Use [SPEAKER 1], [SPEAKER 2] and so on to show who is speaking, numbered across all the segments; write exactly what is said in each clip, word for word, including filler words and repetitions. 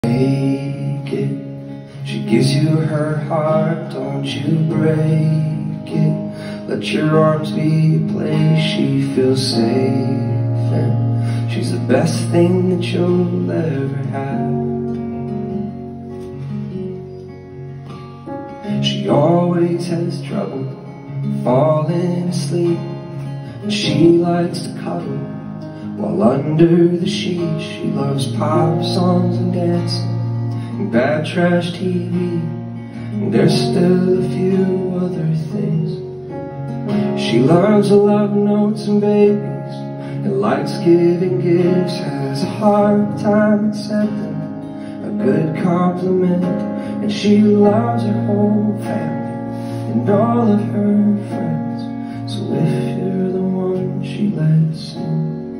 [SPEAKER 1] Take it. She gives you her heart, don't you break it. Let your arms be a place she feels safe in. She's the best thing that you'll ever have. She always has trouble falling asleep, and she likes to cuddle while under the sheets. She loves pop songs and dancing and bad trash T V, and there's still a few other things. She loves love notes and babies and likes giving gifts, has a hard time accepting a good compliment, and she loves her whole family and all of her friends. So if you're the one she lets in,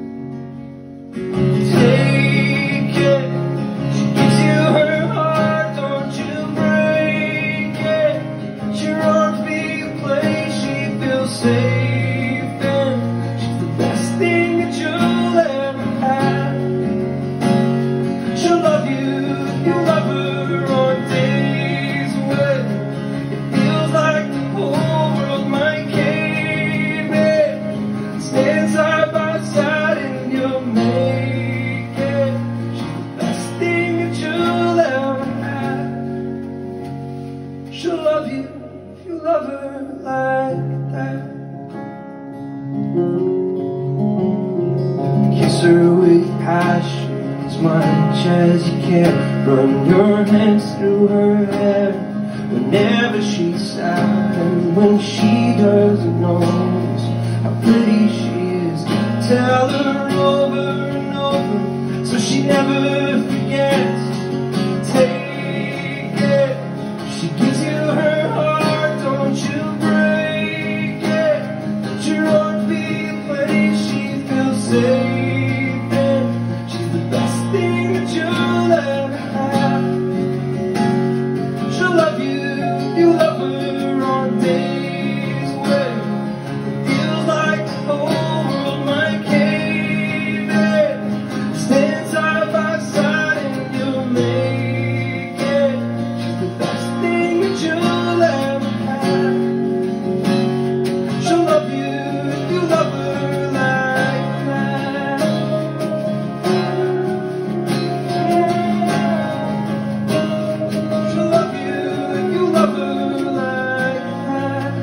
[SPEAKER 1] take it. She gives you her heart, don't you break it. Let your arms be a place she feels safe in. She's the best thing that you'll ever have. She'll love you, you love her on days when it feels like the whole world might cave in. Stand side by side and you'll make it. She's the best thing that you'll ever have. She'll love you if you love her like that. Kiss her with passion as much as you can. Run your hands through her hair whenever she's sad, and when she doesn't notice how pretty she is, tell her over and over so she never forgets. Take it. She gives you her heart, don't you break it. Let your arms be a place she feels safe in. She's the best thing that you'll ever have. She'll love you, you love her on days when it feels like the whole world might cave in. Stand side by side and you'll make it. She's the best thing that you'll ever have. She'll love you if you love her like that. She'll love you if you love her like that.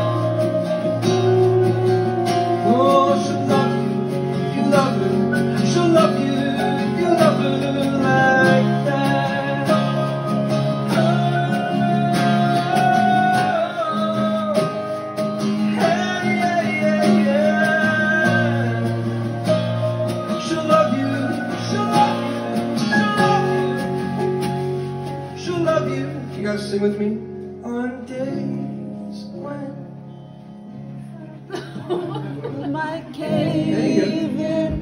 [SPEAKER 1] Oh, she'll love you if you love her. She'll love you if you love her like that. Oh, hey, yeah, yeah, yeah. She'll love you, she'll love you, she'll love you, she'll love you. You guys sing with me? On days when
[SPEAKER 2] My cave in.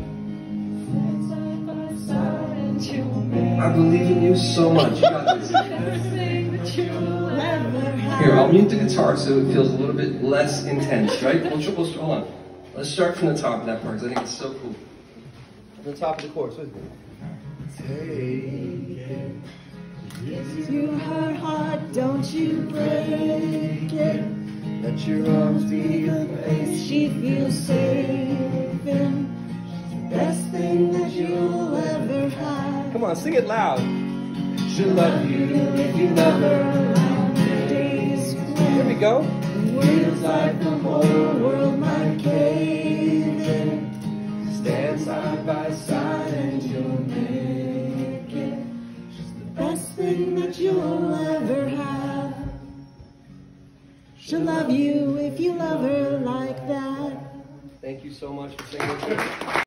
[SPEAKER 1] I believe in you so much. You got this.
[SPEAKER 2] Everything that you'll ever have.
[SPEAKER 1] Here, I'll mute the guitar so it feels a little bit less intense, right? We'll, we'll, hold on. Let's start from the top of that part, because I think it's so cool. From the top of the chorus, with me. Take it.
[SPEAKER 2] Gives you her heart, don't you break it.
[SPEAKER 1] Let your arms be a place.
[SPEAKER 2] She feels safe in. She's the best thing that you'll ever have.
[SPEAKER 1] Come on, sing it loud. She'll love you if you love her.
[SPEAKER 2] On days
[SPEAKER 1] Here we go.
[SPEAKER 2] when it feels like the whole world might cave in.
[SPEAKER 1] Stand side by side and you'll
[SPEAKER 2] Make it. She's the best thing that you'll ever have. She'll love you if you love her like that.
[SPEAKER 1] Thank you so much for singing with me.